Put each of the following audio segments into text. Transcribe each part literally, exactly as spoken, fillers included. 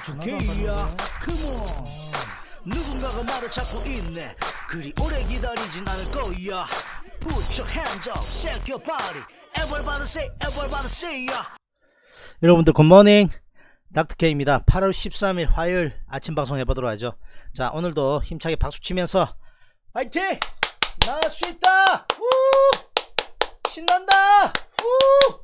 다투게야 컴온 누군가가 나를 찾고 있네 그리 오래 기다리진 않을 거야 Put your hands up, shake your body Everybody say, everybody say ya 여러분들 굿모닝 닥터케이입니다. 팔월 십삼일 화요일 아침 방송 해보도록 하죠. 자, 오늘도 힘차게 박수치면서 화이팅! 나갈 수 있다! 우! 신난다! 우!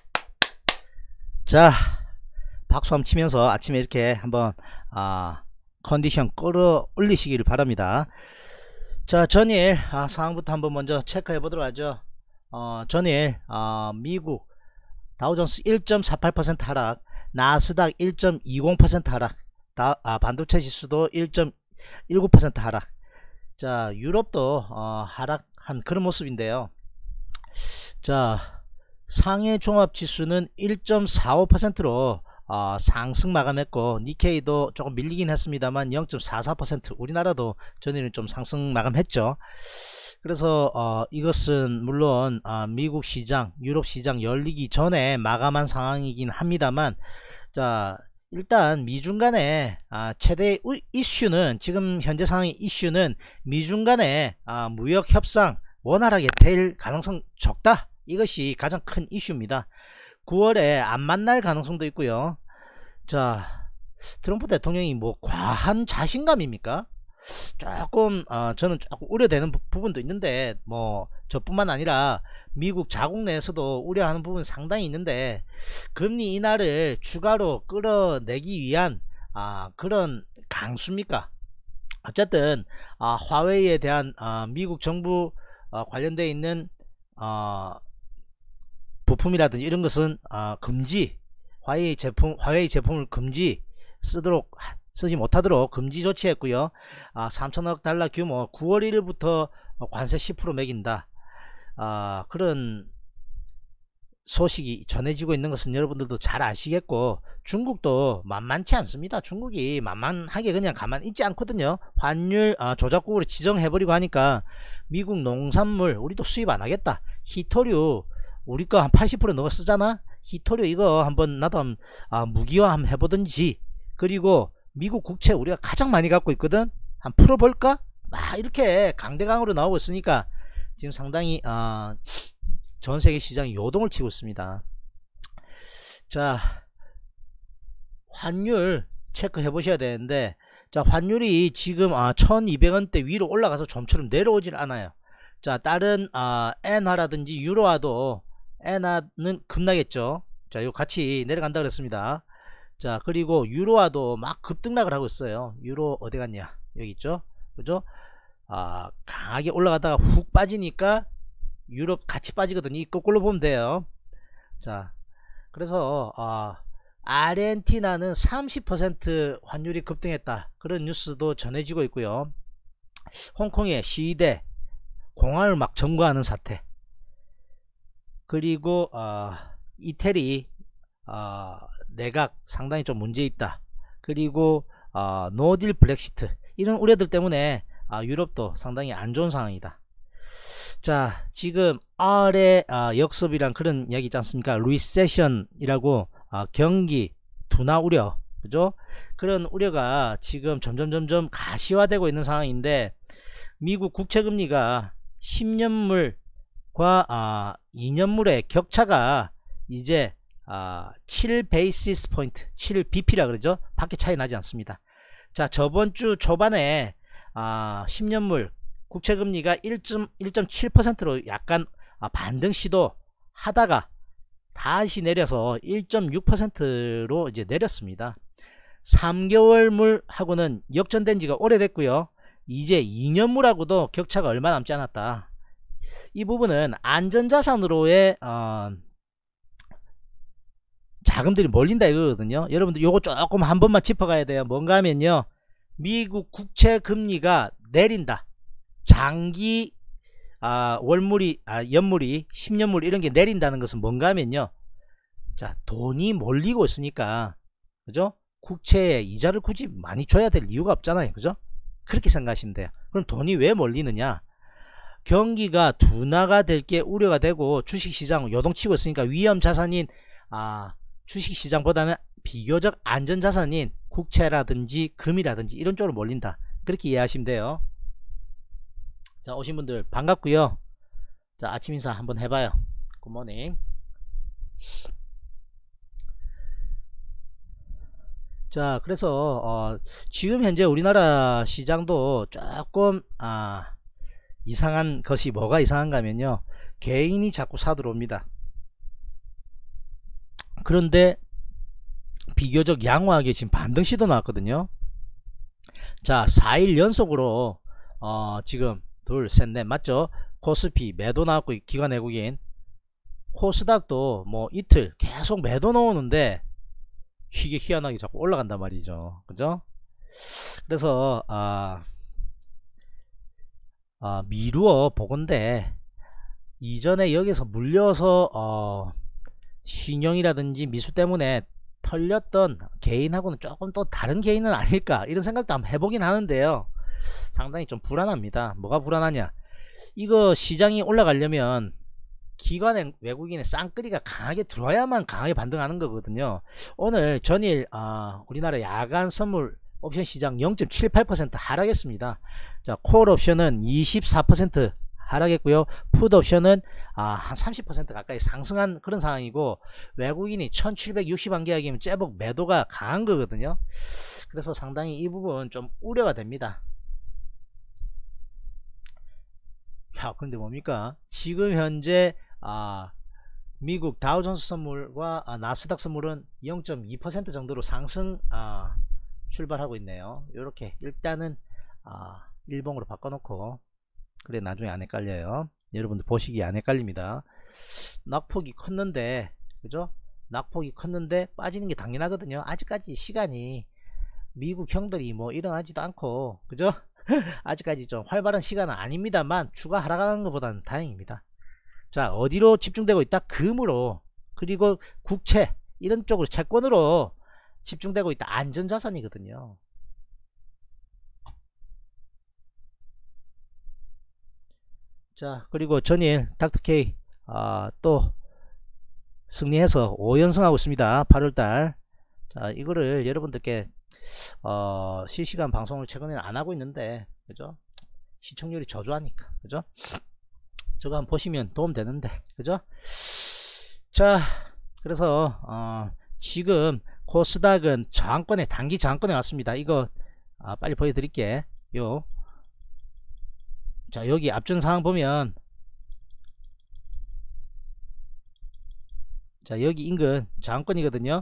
자, 박수 한번 치면서 아침에 이렇게 한번 아, 컨디션 끌어올리시기를 바랍니다. 자, 전일 아, 상황부터 한번 먼저 체크해 보도록 하죠. 어, 전일 어, 미국 다우존스 일 점 사팔 퍼센트 하락, 나스닥 일 점 이공 퍼센트 하락, 다, 아, 반도체 지수도 일 점 일구 퍼센트 하락. 자, 유럽도 어, 하락한 그런 모습인데요. 자, 상해 종합 지수는 일 점 사오 퍼센트로 어, 상승 마감했고, 니케이도 조금 밀리긴 했습니다만 영 점 사사 퍼센트, 우리나라도 전일은 좀 상승 마감했죠. 그래서 어, 이것은 물론 어, 미국 시장, 유럽 시장 열리기 전에 마감한 상황이긴 합니다만, 자, 일단 미중 간의 아, 최대 우, 이슈는, 지금 현재 상황의 이슈는 미중 간의 아, 무역 협상 원활하게 될 가능성 적다, 이것이 가장 큰 이슈입니다. 구월에 안 만날 가능성도 있고요. 자, 트럼프 대통령이 뭐 과한 자신감입니까? 조금 어, 저는 조금 우려되는 부, 부분도 있는데, 뭐 저뿐만 아니라 미국 자국 내에서도 우려하는 부분 상당히 있는데, 금리 인하를 추가로 끌어내기 위한 아, 그런 강수입니까? 어쨌든 아, 화웨이에 대한 아, 미국 정부 어, 관련되어 있는 어, 부품이라든지 이런 것은 어, 금지, 화웨이 제품 화웨이 제품을 금지 쓰도록 쓰지 못하도록 금지 조치했고요. 아, 삼천억 달러 규모, 구월 일일부터 관세 십 퍼센트 매긴다. 아, 그런 소식이 전해지고 있는 것은 여러분들도 잘 아시겠고, 중국도 만만치 않습니다. 중국이 만만하게 그냥 가만히 있지 않거든요. 환율 아, 조작국으로 지정해버리고 하니까 미국 농산물 우리도 수입 안 하겠다. 히토류 우리 거 한 팔십 퍼센트 너가 쓰잖아. 히토류 이거 한번 나도 한번 아, 무기화 한번 해보든지, 그리고 미국 국채 우리가 가장 많이 갖고 있거든, 한 풀어볼까? 막 이렇게 강대강으로 나오고 있으니까 지금 상당히 어, 전세계 시장이 요동을 치고 있습니다. 자, 환율 체크해 보셔야 되는데, 자, 환율이 지금 아, 천이백 원대 위로 올라가서 좀처럼 내려오질 않아요. 자, 다른 아, 엔화라든지 유로화도, 엔화는 급락했죠. 자, 이거 같이 내려간다 그랬습니다. 자, 그리고 유로화도 막 급등락을 하고 있어요. 유로 어디 갔냐, 여기 있죠, 그죠? 아, 강하게 올라가다가 훅 빠지니까 유럽 같이 빠지거든요. 이 거꾸로 보면 돼요. 자, 그래서 아, 아르헨티나는 삼십 퍼센트 환율이 급등했다, 그런 뉴스도 전해지고 있고요. 홍콩의 시위대 공항을 막 점거하는 사태, 그리고 어, 이태리 어, 내각 상당히 좀 문제있다, 그리고 어, 노딜 브렉시트, 이런 우려들 때문에 어, 유럽도 상당히 안 좋은 상황이다. 자, 지금 R의 어, 역습이란 그런 이야기 있지 않습니까? 리세션이라고 어, 경기 둔화 우려, 그죠? 그런 우려가 지금 점점 점점 가시화되고 있는 상황인데, 미국 국채금리가 십 년물과 어, 이 년물의 격차가 이제 아, 칠 베이시스 포인트, 칠 비피라 그러죠. 밖에 차이 나지 않습니다. 자, 저번주 초반에 아, 십 년물 국채금리가 일 점 칠 퍼센트로 약간 아, 반등 시도 하다가 다시 내려서 일 점 육 퍼센트로 이제 내렸습니다. 삼 개월물 하고는 역전된 지가 오래됐고요. 이제 이 년물하고도 격차가 얼마 남지 않았다. 이 부분은 안전자산으로의 어, 자금들이 몰린다 이거거든요. 여러분들 요거 조금 한 번만 짚어가야 돼요. 뭔가 하면요, 미국 국채 금리가 내린다, 장기 아, 월물이 아, 연물이 십 년물 이런 게 내린다는 것은 뭔가 하면요, 자, 돈이 몰리고 있으니까, 그죠? 국채에 이자를 굳이 많이 줘야 될 이유가 없잖아요, 그죠? 그렇게 생각하시면 돼요. 그럼 돈이 왜 몰리느냐? 경기가 둔화가 될 게 우려가 되고 주식시장 요동치고 있으니까 위험 자산인 아, 주식시장보다는 비교적 안전자산인 국채라든지 금이라든지 이런 쪽으로 몰린다, 그렇게 이해하시면 돼요. 자, 오신 분들 반갑고요. 자, 아침 인사 한번 해봐요. 굿모닝. 자, 그래서 어, 지금 현재 우리나라 시장도 조금 아, 이상한 것이 뭐가 이상한가 하면요, 개인이 자꾸 사들어옵니다. 그런데 비교적 양호하게 지금 반등 시도 나왔거든요. 자, 사 일 연속으로 어, 지금 둘, 셋, 넷 맞죠? 코스피 매도 나왔고, 기관 외국인 코스닥도 뭐 이틀 계속 매도 나오는데 이게 희한하게 자꾸 올라간단 말이죠. 그죠? 그래서 아, 아 미루어 보건대 이전에 여기서 물려서 어, 신용이라든지 미수 때문에 털렸던 개인하고는 조금 또 다른 개인은 아닐까, 이런 생각도 한번 해보긴 하는데요, 상당히 좀 불안합니다. 뭐가 불안하냐, 이거 시장이 올라가려면 기관 외국인의 쌍끌이가 강하게 들어와야만 강하게 반등하는 거거든요. 오늘 전일 어, 우리나라 야간 선물 옵션 시장 영 점 칠팔 퍼센트 하락했습니다. 자, 콜 옵션은 이십사 퍼센트 하락했고요. 풋 옵션은 아, 한 삼십 퍼센트 가까이 상승한 그런 상황이고, 외국인이 천칠백육십만 계약이면 제법 매도가 강한 거거든요. 그래서 상당히 이 부분 좀 우려가 됩니다. 야, 근데 뭡니까, 지금 현재 아, 미국 다우존스 선물과 아, 나스닥 선물은 영 점 이 퍼센트 정도로 상승 아, 출발하고 있네요. 이렇게 일단은 아, 일봉으로 바꿔놓고, 그래 나중에 안 헷갈려요. 여러분들 보시기에 안 헷갈립니다. 낙폭이 컸는데, 그죠? 낙폭이 컸는데 빠지는 게 당연하거든요. 아직까지 시간이 미국 형들이 뭐 일어나지도 않고, 그죠? 아직까지 좀 활발한 시간은 아닙니다만 추가 하락하는 것보다는 다행입니다. 자, 어디로 집중되고 있다? 금으로, 그리고 국채 이런 쪽으로, 채권으로 집중되고 있다. 안전자산이거든요. 자, 그리고 전일 닥터케이 아, 또 승리해서 오 연승하고 있습니다. 팔월달. 자, 이거를 여러분들께 어, 실시간 방송을 최근에는 안 하고 있는데, 그죠? 시청률이 저조하니까, 그죠? 저거 한번 보시면 도움 되는데, 그죠? 자, 그래서 어, 지금 코스닥은 저항권에, 단기 저항권에 왔습니다. 이거 아, 빨리 보여드릴게 요. 자, 여기 앞전 상황 보면, 자, 여기 인근 저항권이거든요.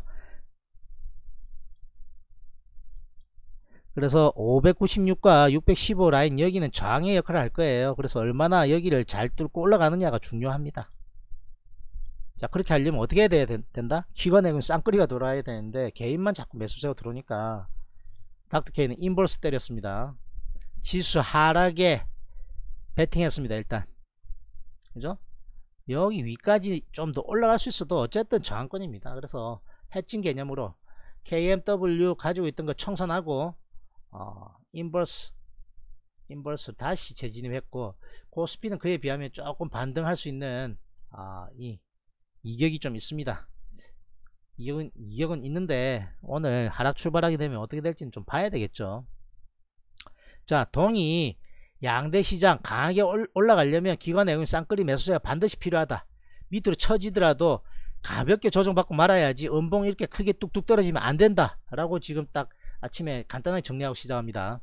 그래서 오백구십육과 육백십오 라인, 여기는 저항의 역할을 할 거예요. 그래서 얼마나 여기를 잘 뚫고 올라가느냐가 중요합니다. 자, 그렇게 하려면 어떻게 해야 돼, 된다? 기관액은 쌍끌이가 돌아야 되는데 개인만 자꾸 매수세가 들어오니까 닥터케이는 인버스 때렸습니다. 지수 하락에 베팅했습니다. 일단, 그죠? 여기 위까지 좀 더 올라갈 수 있어도 어쨌든 저항권입니다. 그래서 해칭 개념으로 케이엠더블유 가지고 있던 거 청산하고 어, 인버스 인버스 다시 재진입했고, 코스피는 그에 비하면 조금 반등할 수 있는 아, 이 이격이 좀 있습니다. 이격은, 이격은 있는데 오늘 하락 출발하게 되면 어떻게 될지는 좀 봐야 되겠죠. 자, 동의 양대 시장 강하게 올라가려면 기관 외국인 쌍끌이 매수세가 반드시 필요하다. 밑으로 처지더라도 가볍게 조정받고 말아야지 음봉 이렇게 크게 뚝뚝 떨어지면 안 된다 라고 지금 딱 아침에 간단하게 정리하고 시작합니다.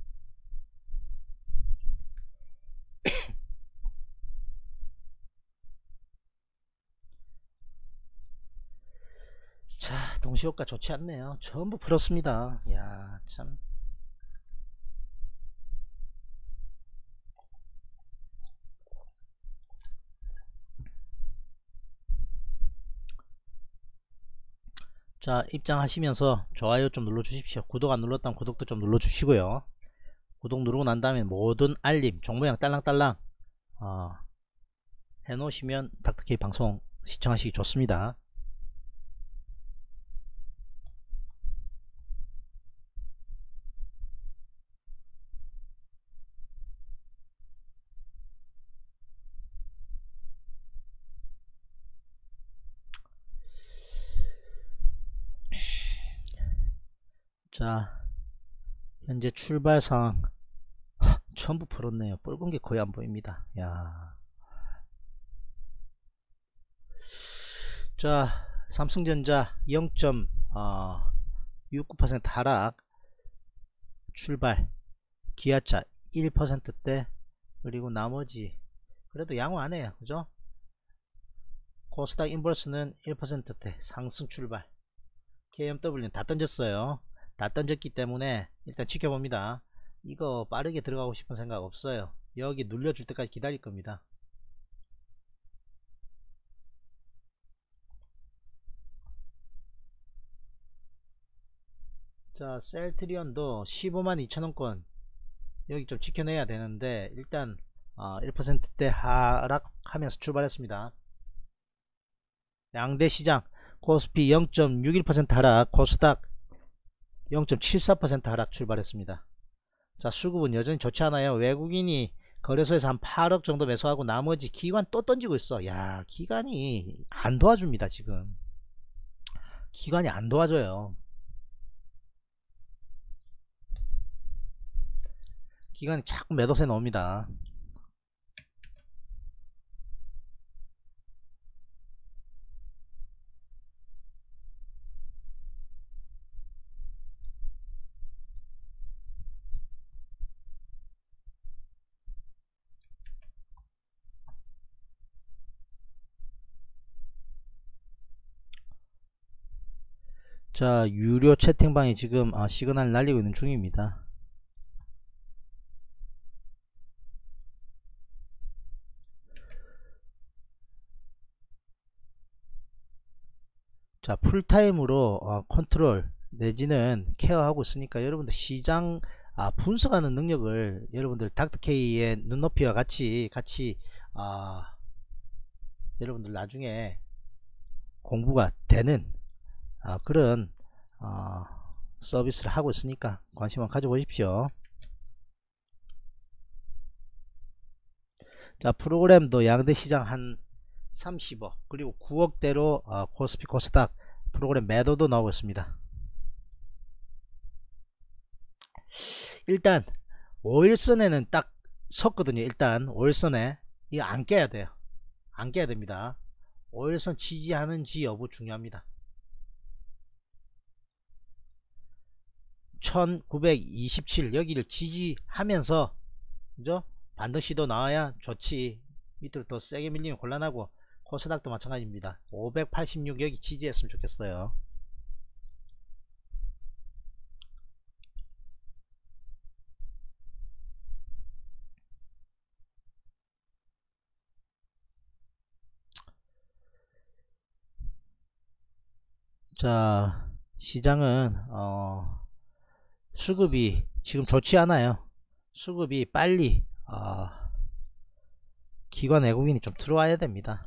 자, 동시효과 좋지 않네요. 전부 풀었습니다. 야, 참. 자, 입장하시면서 좋아요 좀 눌러 주십시오. 구독 안 눌렀다면 구독도 좀 눌러 주시고요. 구독 누르고 난 다음에 모든 알림 종모양 딸랑딸랑 어, 해 놓으시면 닥터케이 방송 시청하시기 좋습니다. 자, 현재 출발 상황 전부 풀었네요. 붉은 게 거의 안 보입니다. 야. 자, 삼성전자 영 점 육구 퍼센트 하락, 출발, 기아차 일 퍼센트대, 그리고 나머지 그래도 양호 안 해요. 그죠? 코스닥 인버스는 일 퍼센트대 상승 출발, 케이엠더블유는 다 던졌어요. 다 던졌기 때문에 일단 지켜봅니다. 이거 빠르게 들어가고 싶은 생각 없어요. 여기 눌려줄 때까지 기다릴 겁니다. 자, 셀트리온도 십오만 이천원권 여기 좀 지켜내야 되는데 일단 어, 일 퍼센트대 하락하면서 출발했습니다. 양대 시장 코스피 영 점 육일 퍼센트 하락, 코스닥 영 점 칠사 퍼센트 하락 출발했습니다. 자, 수급은 여전히 좋지 않아요. 외국인이 거래소에서 한 팔억 정도 매수하고 나머지 기관 또 던지고 있어. 야, 기관이 안 도와줍니다. 지금 기관이 안 도와줘요. 기관이 자꾸 매도세 넣습니다. 자, 유료 채팅방이 지금 아, 시그널 날리고 있는 중입니다. 자, 풀타임으로 어, 컨트롤 내지는 케어하고 있으니까 여러분들 시장 아, 분석하는 능력을 여러분들 닥터케이의 눈높이와 같이 같이 아, 여러분들 나중에 공부가 되는 아, 그런 어, 서비스를 하고 있으니까 관심 한번 가져보십시오. 자, 프로그램도 양대 시장 한 삼십억 그리고 구억대로 어, 코스피 코스닥 프로그램 매도도 나오고 있습니다. 일단 오일선에는 딱 섰거든요. 일단 오일선에 이거 안 깨야 돼요. 안 깨야 됩니다. 오일선 지지하는지 여부 중요합니다. 천구백이십칠 여기를 지지하면서 그죠? 반등 시도 나와야 좋지. 밑으로 더 세게 밀리면 곤란하고 코스닥도 마찬가지입니다. 오백팔십육 여기 지지했으면 좋겠어요. 자, 시장은 어, 수급이 지금 좋지 않아요. 수급이 빨리 어, 기관 외국인이 좀 들어와야 됩니다.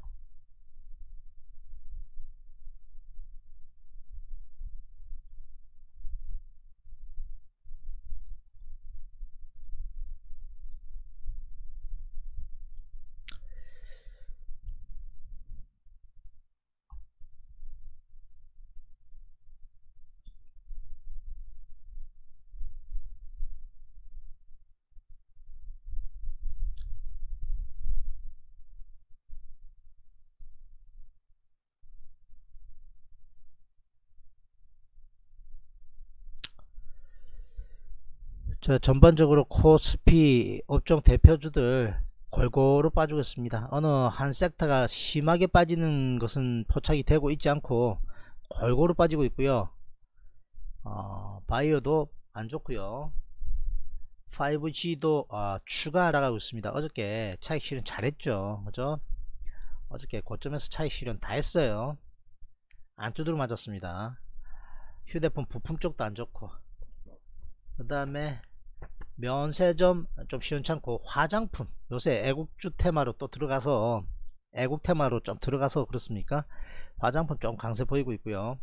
자, 전반적으로 코스피 업종 대표주들 골고루 빠지고 있습니다. 어느 한 섹터가 심하게 빠지는 것은 포착이 되고 있지 않고 골고루 빠지고 있고요. 어, 바이오도 안 좋고요. 파이브지도 어, 추가 하락하고 있습니다. 어저께 차익 실현 잘했죠. 그죠? 어저께 고점에서 차익 실현 다 했어요. 안 두드러 맞았습니다. 휴대폰 부품 쪽도 안 좋고, 그 다음에 면세점 좀 시원찮고, 화장품 요새 애국주 테마로 또 들어가서 애국 테마로 좀 들어가서 그렇습니까? 화장품 좀 강세 보이고 있고요.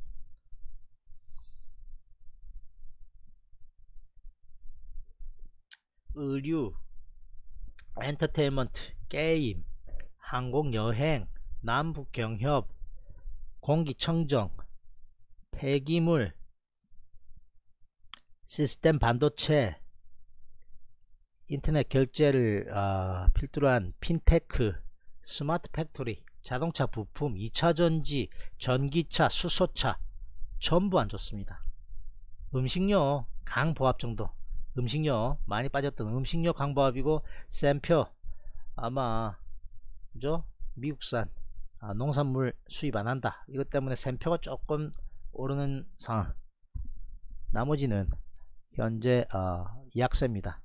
의류, 엔터테인먼트, 게임, 항공여행, 남북경협, 공기청정, 폐기물, 시스템 반도체, 인터넷 결제를 어, 필두로 한 핀테크, 스마트 팩토리, 자동차 부품, 이차전지, 전기차, 수소차 전부 안 좋습니다. 음식료 강보합 정도, 음식료 많이 빠졌던 음식료 강보합이고, 샘표 아마 그죠? 미국산 아, 농산물 수입 안한다, 이것 때문에 샘표가 조금 오르는 상황. 나머지는 현재 어, 약세입니다.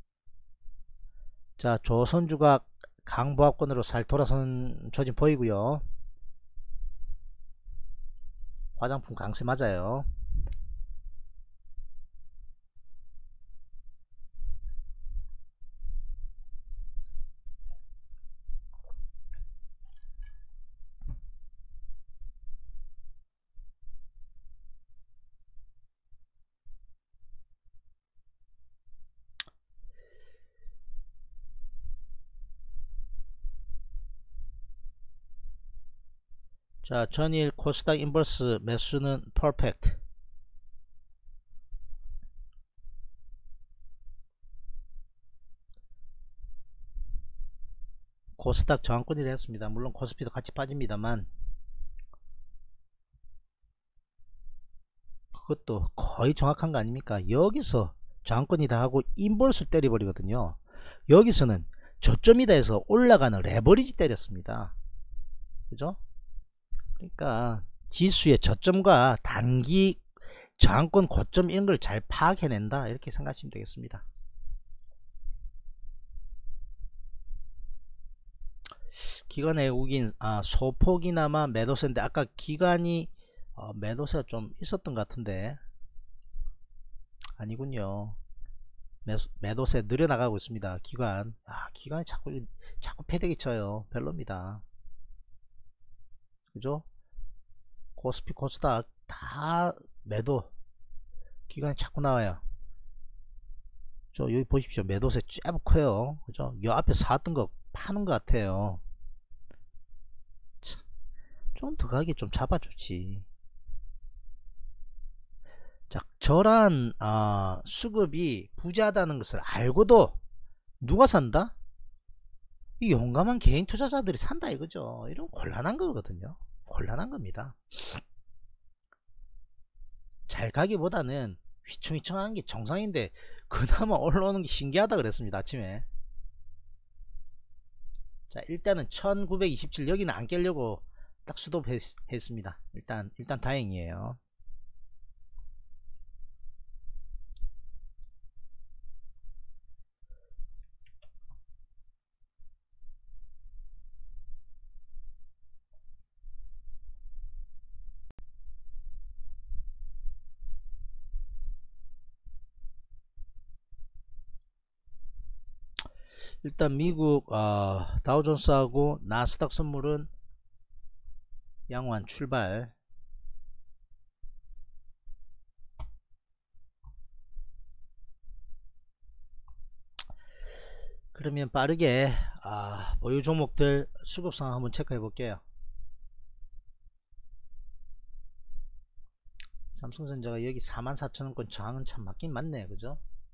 자, 조선주가 강보합권으로 살 돌아선 조짐 보이고요. 화장품 강세 맞아요. 자, 전일 코스닥 인버스 매수는 퍼펙트. 코스닥 저항권이라 했습니다. 물론 코스피도 같이 빠집니다만 그것도 거의 정확한 거 아닙니까? 여기서 저항권이다 하고 인버스 때려버리거든요. 여기서는 저점이다 해서 올라가는 레버리지 때렸습니다. 그죠? 그러니까 지수의 저점과 단기 저항권 고점 이런 걸 잘 파악해낸다, 이렇게 생각하시면 되겠습니다. 기관 외국인 아, 소폭이나마 매도세인데 아까 기관이 어, 매도세가 좀 있었던 것 같은데 아니군요. 매수, 매도세 늘어나가고 있습니다. 기관 아, 기관이 자꾸 자꾸 패대기 쳐요. 별로입니다. 그죠? 코스피 코스닥 다 매도 기간이 자꾸 나와요. 저 여기 보십시오. 매도세 쬐 커요. 그죠? 요 앞에 사왔던 거 파는 것 같아요. 좀 더 가게 좀 잡아주지. 자, 저런 어, 수급이 부재하다는 것을 알고도 누가 산다? 이 용감한 개인 투자자들이 산다 이거죠. 이런 곤란한 거거든요. 곤란한 겁니다. 잘 가기보다는 휘청휘청하는 게 정상인데 그나마 올라오는 게 신기하다 그랬습니다. 아침에. 자, 일단은 천구백이십칠 여기는 안 깨려고 딱 수도했습니다. 일단 일단 다행이에요. 일단 미국 어, 다우존스하고 나스닥 선물은 양호한 출발. 그러면 빠르게 아, 보유 종목들 수급 상황 한번 체크해 볼게요. 삼성전자가 여기 사만 사천 원권 저항은 참 맞긴 맞네, 그죠?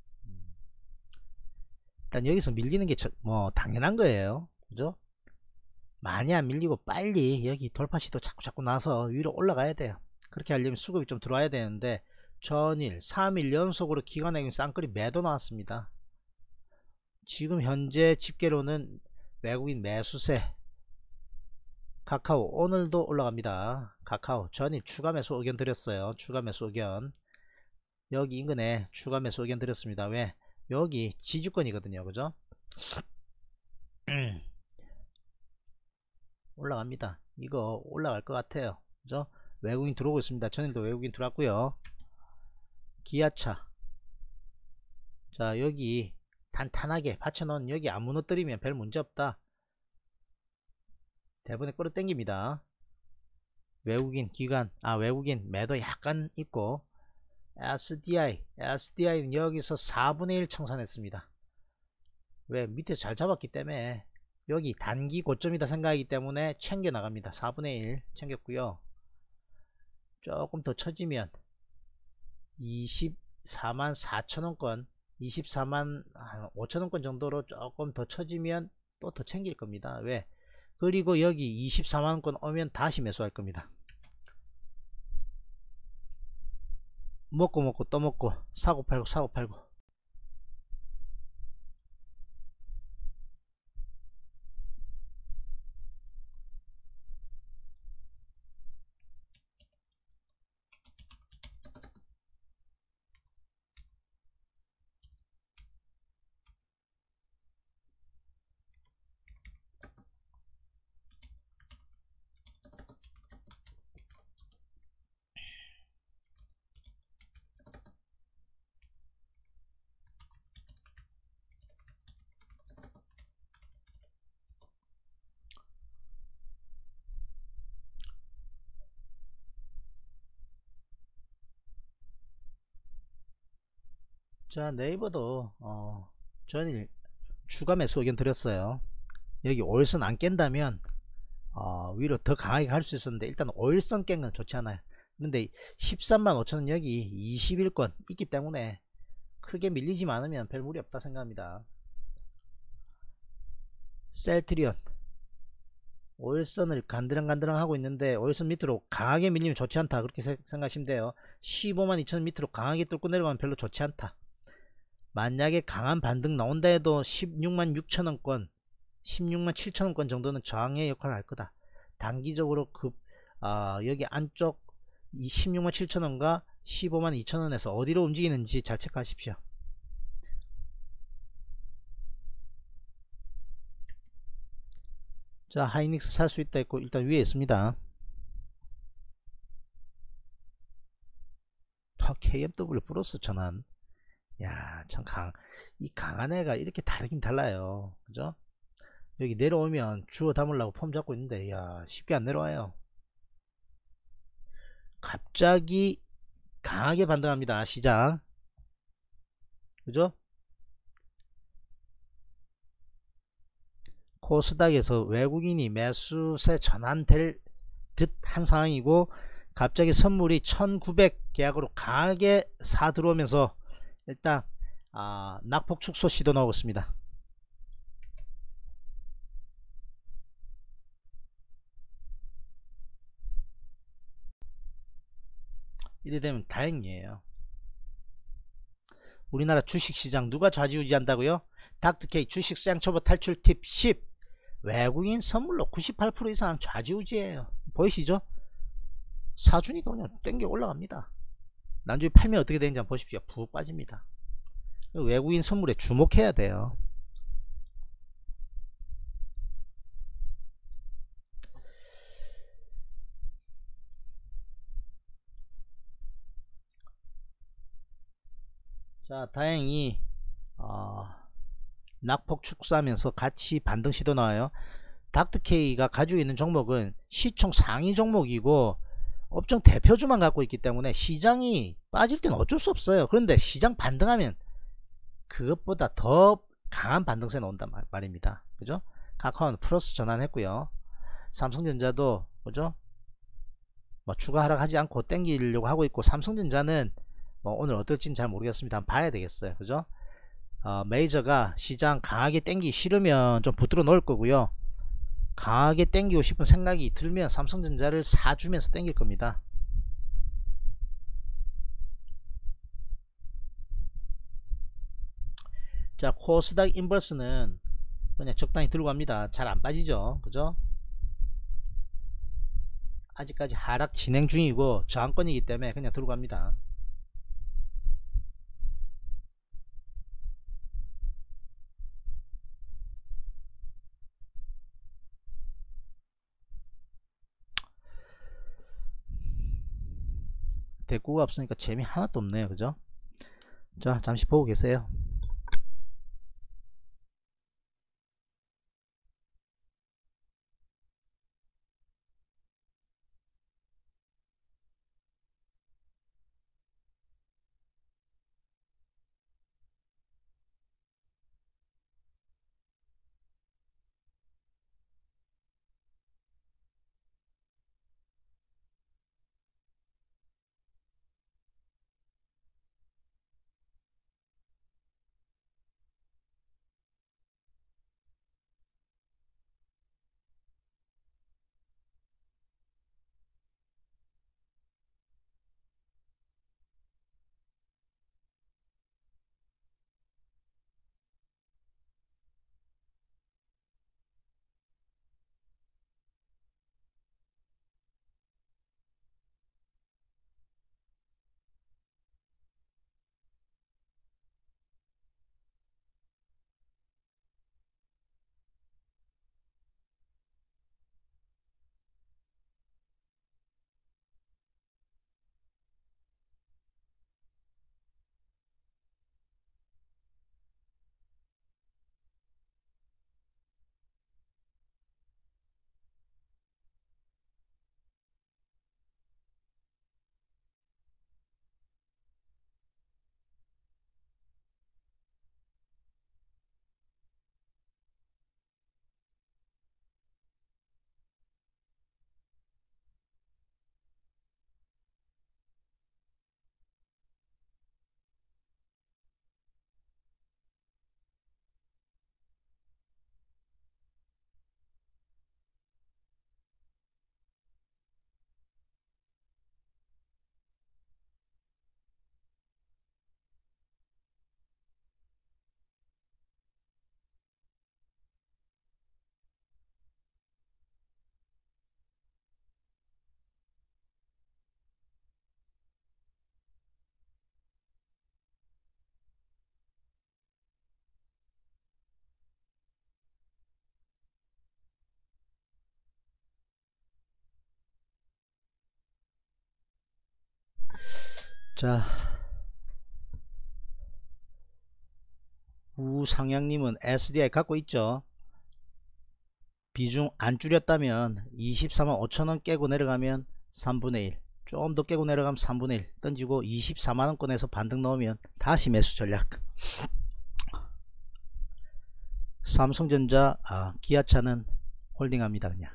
일단 여기서 밀리는 게 뭐 당연한 거예요, 그죠? 많이 안 밀리고 빨리 여기 돌파 시도 자꾸 자꾸 나서 위로 올라가야 돼요. 그렇게 하려면 수급이 좀 들어와야 되는데 전일 삼 일 연속으로 기관의 쌍끌이 매도 나왔습니다. 지금 현재 집계로는 외국인 매수세. 카카오 오늘도 올라갑니다. 카카오 전일 추가 매수 의견 드렸어요. 추가 매수 의견 여기 인근에 추가 매수 의견 드렸습니다. 왜? 여기 지주권이거든요, 그죠? 올라갑니다. 이거 올라갈 것 같아요, 그죠? 외국인 들어오고 있습니다. 전일도 외국인 들어왔고요. 기아차 자, 여기 탄탄하게 받쳐놓은 여기 안 무너뜨리면 별 문제 없다. 대본에 끌어당깁니다. 외국인 기관 아 외국인 매도 약간 있고 에스디아이 에스디아이는 여기서 사분의 일 청산했습니다. 왜? 밑에 잘 잡았기 때문에 여기 단기 고점이다 생각하기 때문에 챙겨 나갑니다. 사분의 일 챙겼고요. 조금 더 처지면 이십 이십사만 사천원권, 이십사만 오천원권 정도로 조금 더 쳐지면 또 더 챙길 겁니다. 왜? 그리고 여기 이십사만원권 오면 다시 매수할 겁니다. 먹고 먹고 또 먹고 사고 팔고 사고 팔고. 자, 네이버도 어, 전일 추가 매수 의견 드렸어요. 여기 오일선 안 깬다면 어, 위로 더 강하게 갈 수 있었는데 일단 오일선 깬 건 좋지 않아요. 그런데 십삼만 오천원 여기 이십일권 있기 때문에 크게 밀리지 않으면 별 무리 없다 생각합니다. 셀트리온 오일선을 간드렁간드렁 하고 있는데 오일선 밑으로 강하게 밀리면 좋지 않다 그렇게 생각하시면 돼요. 십오만 이천원 밑으로 강하게 뚫고 내려가면 별로 좋지 않다. 만약에 강한 반등 나온다 해도 십육만 육천원권 십육만 칠천원권 정도는 저항의 역할을 할 거다. 단기적으로 그 어, 여기 안쪽 이 십육만 칠천원과 십오만 이천원에서 어디로 움직이는지 잘 체크하십시오. 자, 하이닉스 살 수 있다 했고 일단 위에 있습니다. 어, 케이엠더블유 플러스 전환. 야, 참 강, 이 강한 애가 이렇게 다르긴 달라요. 그죠? 여기 내려오면 주워 담으려고 폼 잡고 있는데, 야, 쉽게 안 내려와요. 갑자기 강하게 반등합니다. 시장. 그죠? 코스닥에서 외국인이 매수세 전환될 듯 한 상황이고, 갑자기 선물이 천구백 계약으로 강하게 사 들어오면서 일단 아, 낙폭 축소 시도 나오고 있습니다. 이래 되면 다행이에요. 우리나라 주식시장 누가 좌지우지 한다고요? 닥터케이 주식시장 초보 탈출 팁 십. 외국인 선물로 구십팔 퍼센트 이상 좌지우지해요. 보이시죠? 사주니까 그냥 땡겨 올라갑니다. 나중에 팔면 어떻게 되는지 한번 보십시오. 푹 빠집니다. 외국인 선물에 주목해야 돼요. 자, 다행히 어, 낙폭 축소하면서 같이 반등 시도 나와요. 닥터케이가 가지고 있는 종목은 시총 상위 종목이고 업종 대표주만 갖고 있기 때문에 시장이 빠질 때는 어쩔 수 없어요. 그런데 시장 반등하면 그것보다 더 강한 반등세 나온단 말입니다. 그죠? 카카오는 플러스 전환했고요. 삼성전자도 그죠? 뭐 추가 하락하지 않고 땡기려고 하고 있고, 삼성전자는 뭐 오늘 어떨지는 잘 모르겠습니다. 한번 봐야 되겠어요. 그죠? 어, 메이저가 시장 강하게 땡기 싫으면 좀 붙들어 놓을 거고요. 강하게 땡기고 싶은 생각이 들면 삼성전자를 사주면서 땡길 겁니다. 자, 코스닥 인버스는 그냥 적당히 들고 갑니다. 잘 안 빠지죠. 그죠? 아직까지 하락 진행 중이고 저항권이기 때문에 그냥 들고 갑니다. 대꾸가 없으니까 재미 하나도 없네요. 그죠? 자, 잠시 보고 계세요. 자, 우상향님은 에스디아이 갖고 있죠. 비중 안 줄였다면 이십사만 오천원 깨고 내려가면 삼분의 일, 좀 더 깨고 내려가면 삼분의 일 던지고 이십사만원권에서 반등 넣으면 다시 매수 전략. 삼성전자, 아, 기아차는 홀딩합니다. 그냥.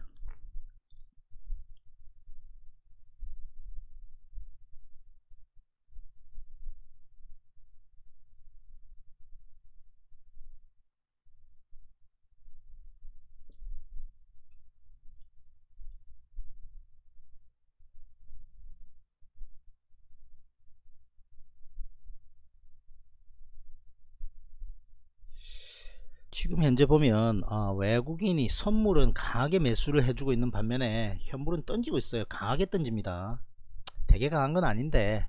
지금 현재 보면 어, 외국인이 선물은 강하게 매수를 해주고 있는 반면에 현물은 던지고 있어요. 강하게 던집니다. 되게 강한 건 아닌데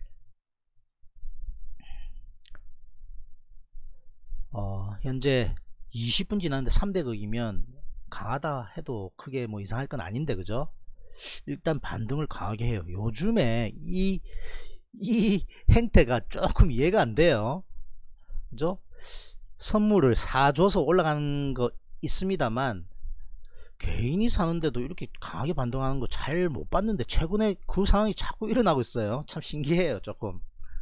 어, 현재 이십 분 지났는데 삼백억이면 강하다 해도 크게 뭐 이상할 건 아닌데, 그죠? 일단 반등을 강하게 해요. 요즘에 이, 이 행태가 조금 이해가 안 돼요. 그죠? 선물을 사줘서 올라가는 거 있습니다만 개인이 사는데도 이렇게 강하게 반등하는 거 잘 못 봤는데 최근에 그 상황이 자꾸 일어나고 있어요. 참 신기해요. 조금.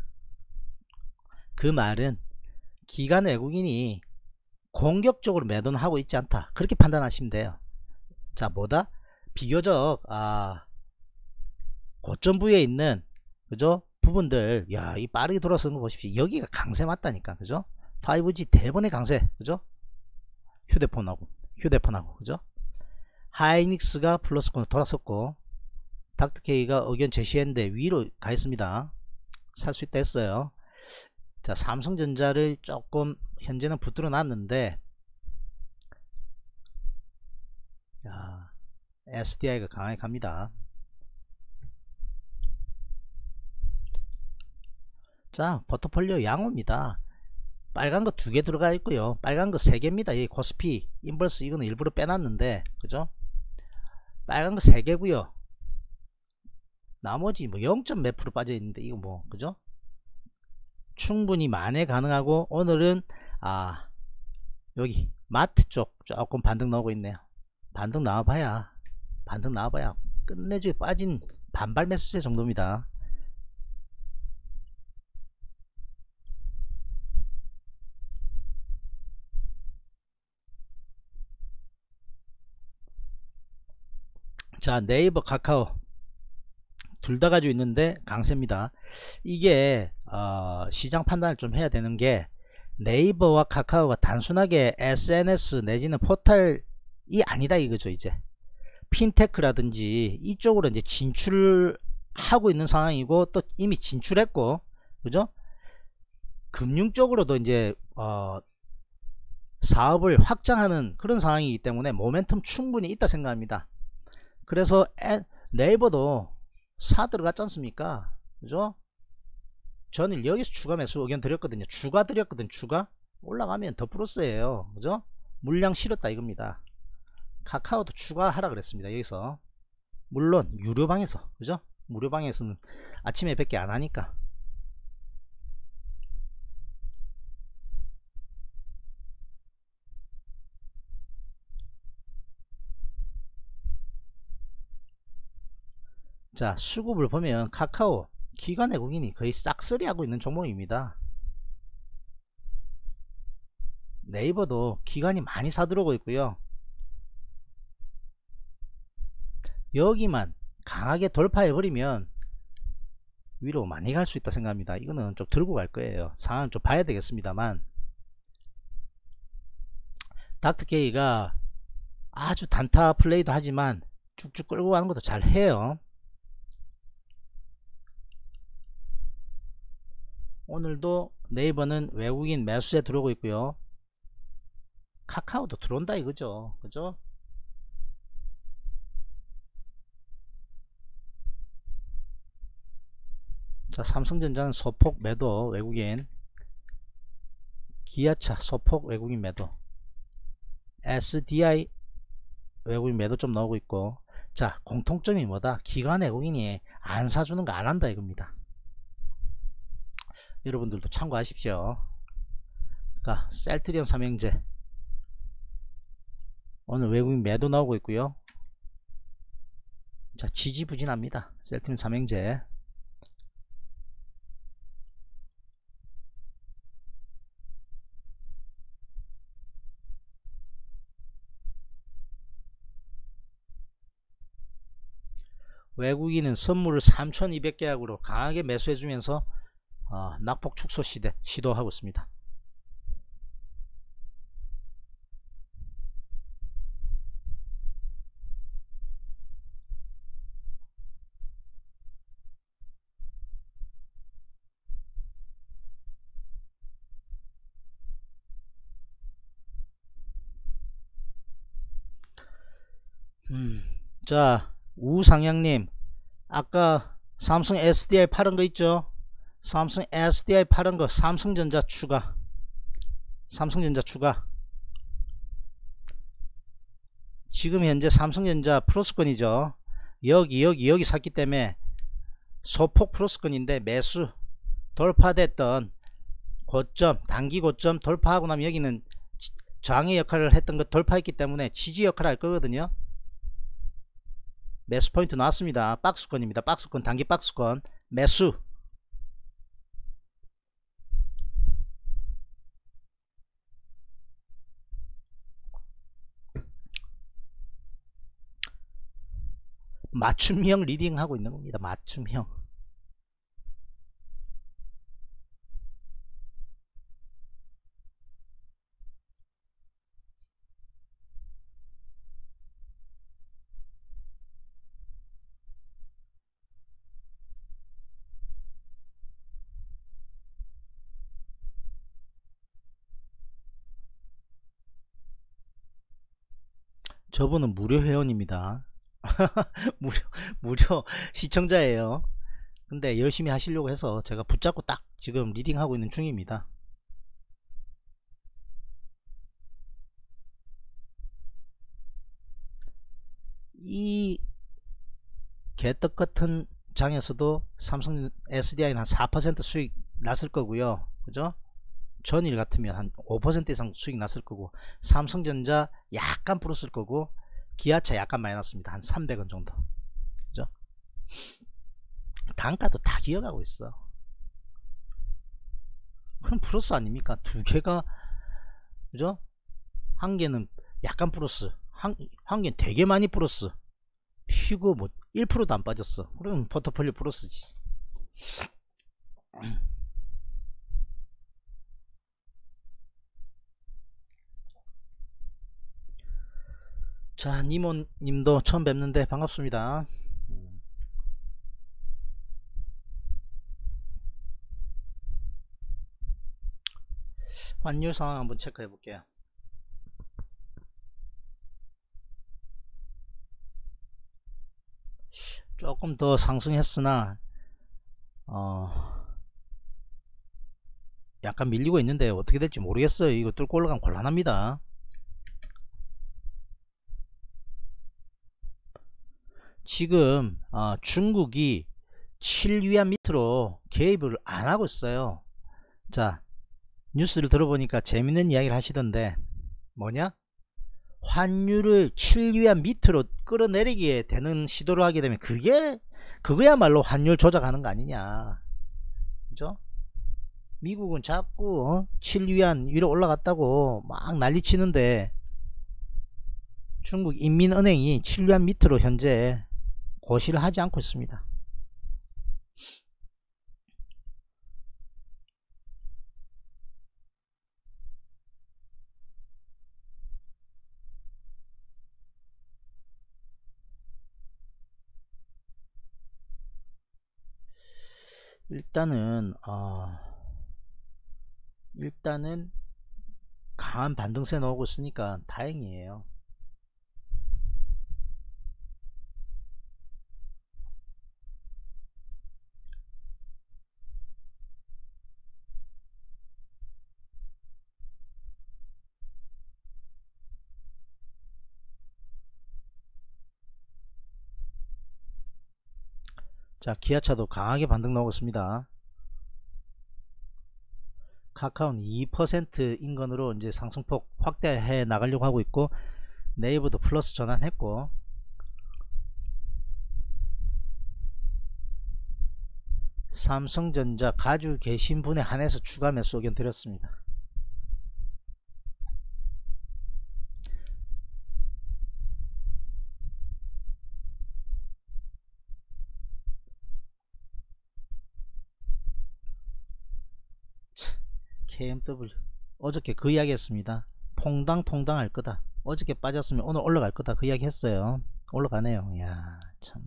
그 말은 기관 외국인이 공격적으로 매도는 하고 있지 않다, 그렇게 판단하시면 돼요. 자, 뭐다? 비교적 아, 고점 부위에 있는, 그죠? 부분들, 야, 이 빠르게 돌아서는 거 보십시오. 여기가 강세 맞다니까, 그죠? 파이브지 대번의 강세, 그죠? 휴대폰하고 휴대폰하고, 그죠? 하이닉스가 플러스권으로 돌아섰고 닥터케이가 의견 제시했는데 위로 가 있습니다. 살 수 있다 했어요. 자, 삼성전자를 조금 현재는 붙들어 놨는데, 야, 에스디아이가 강하게 갑니다. 자, 포트폴리오 양호입니다. 빨간 거 두 개 들어가 있고요. 빨간 거 세 개입니다. 이 코스피, 인버스 이거는 일부러 빼놨는데, 그죠? 빨간 거 세 개고요. 나머지 뭐 영 점 몇 프로 빠져 있는데 이거 뭐, 그죠? 충분히 만회 가능하고, 오늘은 아, 여기 마트 쪽 조금 반등 나오고 있네요. 반등 나와봐야 반등 나와봐야 끝내주에 빠진 반발 매수세 정도입니다. 자, 네이버, 카카오 둘 다 가지고 있는데 강세입니다. 이게 어, 시장 판단을 좀 해야 되는 게, 네이버와 카카오가 단순하게 에스엔에스 내지는 포털이 아니다 이거죠. 이제 핀테크라든지 이쪽으로 이제 진출하고 있는 상황이고, 또 이미 진출했고, 그죠? 금융 쪽으로도 이제 어, 사업을 확장하는 그런 상황이기 때문에 모멘텀 충분히 있다 생각합니다. 그래서 에, 네이버도 사 들어갔지 않습니까? 그죠? 저는 여기서 추가 매수 의견 드렸거든요. 추가 드렸거든요. 추가 올라가면 더 플러스예요. 그죠? 물량 실었다 이겁니다. 카카오도 추가하라 그랬습니다. 여기서 물론 유료방에서, 그죠? 무료방에서는 아침에 백 개 안 하니까. 자, 수급을 보면 카카오 기관 외국인이 거의 싹쓸이 하고 있는 종목입니다. 네이버도 기관이 많이 사들어오고 있고요. 여기만 강하게 돌파해 버리면 위로 많이 갈 수 있다 생각합니다. 이거는 좀 들고 갈 거예요. 상황을 좀 봐야 되겠습니다만, 닥터케이가 아주 단타 플레이도 하지만 쭉쭉 끌고 가는 것도 잘 해요. 오늘도 네이버는 외국인 매수세 들어오고 있고요. 카카오도 들어온다 이거죠. 그죠? 자, 삼성전자는 소폭 매도 외국인, 기아차 소폭 외국인 매도, 에스디아이 외국인 매도 좀 나오고 있고. 자, 공통점이 뭐다? 기관 외국인이 안 사주는 거 안 한다 이겁니다. 여러분들도 참고하십시오. 그러니까 셀트리온 삼형제 오늘 외국인 매도 나오고 있고요. 자, 지지부진합니다. 셀트리온 삼형제. 외국인은 선물을 삼천이백 계약으로 강하게 매수해주면서 어, 낙폭 축소 시대 시도하고 있습니다. 음, 자, 우상향님, 아까 삼성 에스디아이 팔은 거 있죠? 삼성 에스디아이 팔은 거 삼성전자 추가, 삼성전자 추가. 지금 현재 삼성전자 플러스권이죠. 여기 여기 여기 샀기 때문에 소폭 플러스권인데 매수 돌파됐던 고점, 단기 고점 돌파하고 나면 여기는 저항의 역할을 했던 것 돌파했기 때문에 지지 역할을 할 거거든요. 매수 포인트 나왔습니다. 박스권입니다. 박스권, 단기 박스권 매수. 맞춤형 리딩 하고 있는 겁니다. 맞춤형. 저분은 무료 회원입니다. 무료 무료 시청자예요. 근데 열심히 하시려고 해서 제가 붙잡고 딱 지금 리딩하고 있는 중입니다. 이 개떡 같은 장에서도 삼성 에스디아이는 한 사 퍼센트 수익 났을 거고요. 그죠? 전일 같으면 한 오 퍼센트 이상 수익 났을 거고, 삼성전자 약간 플러스일 거고, 기아차 약간 마이너스입니다. 한 삼백 원 정도. 그죠? 단가도 다 기어가고 있어. 그럼 플러스 아닙니까? 두 개가, 그죠? 한 개는 약간 플러스, 한, 한 개는 되게 많이 플러스. 휴고 뭐 일 퍼센트도 안 빠졌어. 그럼 포트폴리오 플러스지. 자, 니모님도 처음 뵙는데 반갑습니다. 환율 상황 한번 체크해 볼게요. 조금 더 상승했으나 어 약간 밀리고 있는데 어떻게 될지 모르겠어요. 이거 뚫고 올라가면 곤란합니다. 지금 어, 중국이 칠 위안 밑으로 개입을 안 하고 있어요. 자, 뉴스를 들어보니까 재밌는 이야기를 하시던데 뭐냐? 환율을 칠 위안 밑으로 끌어내리게 되는 시도를 하게 되면 그게 그거야말로 환율 조작하는 거 아니냐. 그죠? 미국은 자꾸 어? 칠 위안 위로 올라갔다고 막 난리치는데 중국 인민은행이 칠 위안 밑으로 현재 고시를 하지 않고 있습니다. 일단은 어, 일단은 강한 반등세 나오고 있으니까 다행이에요. 자, 기아차도 강하게 반등 나오고 있습니다. 카카오는 이 퍼센트 인건으로 이제 상승폭 확대해 나가려고 하고 있고, 네이버도 플러스 전환했고, 삼성전자 가지고 계신 분에 한해서 추가 매수 의견 드렸습니다. 케이엠더블유 어저께 그 이야기 했습니다. 퐁당퐁당 할 거다. 어저께 빠졌으면 오늘 올라갈 거다. 그 이야기 했어요. 올라가네요. 이야, 참.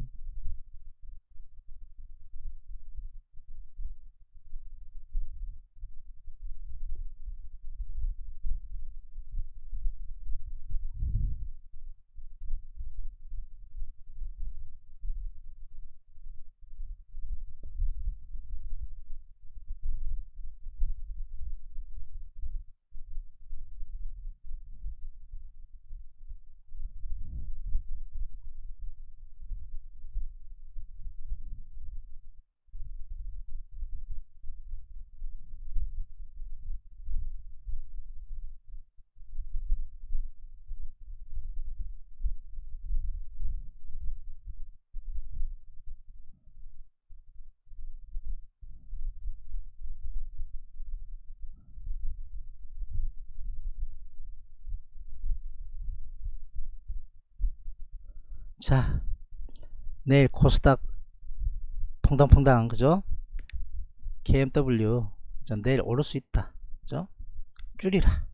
자, 내일 코스닥 퐁당퐁당, 그죠? 케이엠더블유 자, 내일 오를 수 있다, 그죠? 줄이라.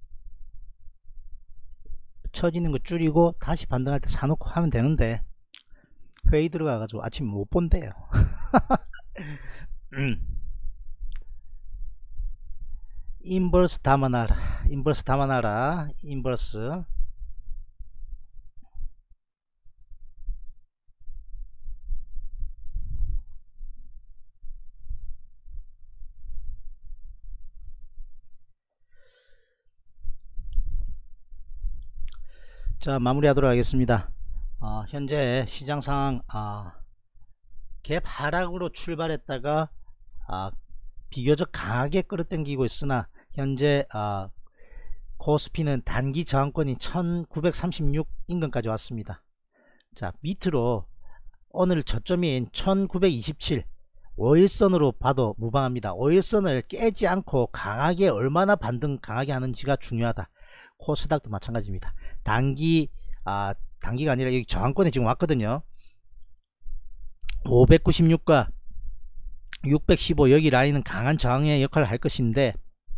처지는 거 줄이고 다시 반등할 때 사놓고 하면 되는데, 회의 들어가가지고 아침에 못 본대요. 음. 인버스 담아놔라. 인버스 담아놔라. 인버스. 자, 마무리하도록 하겠습니다. 어, 현재 시장 상황, 어, 갭 하락으로 출발했다가 어, 비교적 강하게 끌어당기고 있으나, 현재 어, 코스피는 단기 저항권이 천구백삼십육 인근까지 왔습니다. 자, 밑으로 오늘 저점인 천구백이십칠 오일선으로 봐도 무방합니다. 오일선을 깨지 않고 강하게, 얼마나 반등 강하게 하는지가 중요하다. 코스닥도 마찬가지입니다. 단기 아 단기가 아니라 여기 저항권에 지금 왔거든요. 오백구십육과 육백십오, 여기 라인은 강한 저항의 역할을 할 것인데,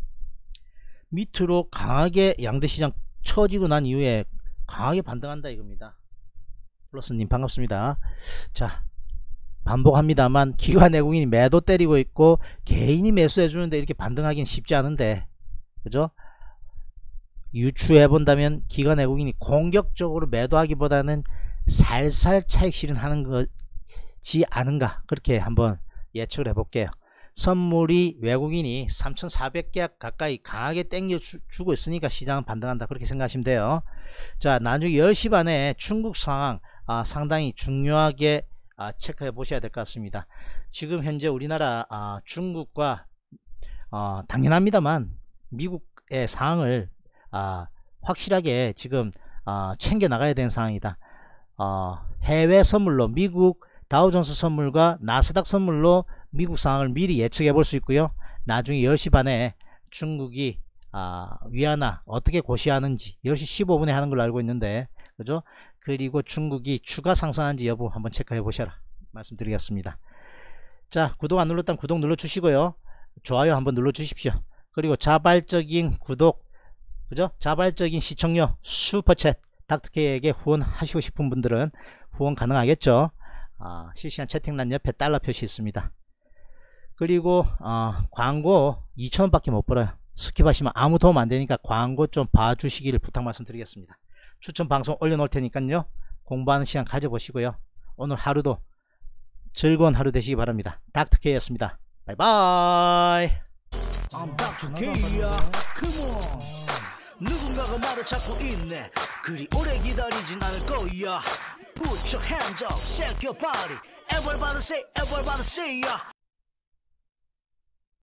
밑으로 강하게 양대시장 처지고 난 이후에 강하게 반등한다 이겁니다. 플러스님 반갑습니다. 자, 반복합니다만 기관 외국인이 매도 때리고 있고 개인이 매수해 주는데 이렇게 반등하기는 쉽지 않은데, 그죠? 유추해 본다면 기관 외국인이 공격적으로 매도하기보다는 살살 차익 실현하는 거지 않은가, 그렇게 한번 예측을 해 볼게요. 선물이 외국인이 삼천사백 개 가까이 강하게 땡겨 주, 주고 있으니까 시장은 반등한다, 그렇게 생각하시면 돼요. 자, 나중에 열 시 반에 중국 상황 아, 상당히 중요하게 아, 체크해 보셔야 될 것 같습니다. 지금 현재 우리나라 아, 중국과 어, 당연합니다만 미국의 상황을 아, 확실하게 지금 어, 챙겨 나가야 되는 상황이다. 어, 해외 선물로 미국 다우존스 선물과 나스닥 선물로 미국 상황을 미리 예측해 볼 수 있고요. 나중에 열 시 반에 중국이 아, 위안화 어떻게 고시하는지 열 시 십오 분에 하는 걸로 알고 있는데, 그죠? 그리고 중국이 추가 상승하는지 여부 한번 체크해 보셔라 말씀드리겠습니다. 자, 구독 안 눌렀다면 구독 눌러 주시고요. 좋아요 한번 눌러 주십시오. 그리고 자발적인 구독, 그죠? 자발적인 시청료 슈퍼챗 닥터케이에게 후원하시고 싶은 분들은 후원 가능하겠죠. 아, 실시간 채팅란 옆에 달러 표시 있습니다. 그리고 어, 광고 이천 원 밖에 못 벌어요. 스킵하시면 아무 도움 안 되니까 광고 좀 봐주시기를 부탁 말씀드리겠습니다. 추천 방송 올려놓을 테니까요, 공부하는 시간 가져보시고요. 오늘 하루도 즐거운 하루 되시기 바랍니다. 닥터케이였습니다. 바이바이. I'm 닥터 K야. Come on. 누군가가 말을 찾고 있네. 그리 오래 기다리진 않을 거야. Put your hands up, shake your body. Everybody say, everybody say, yeah.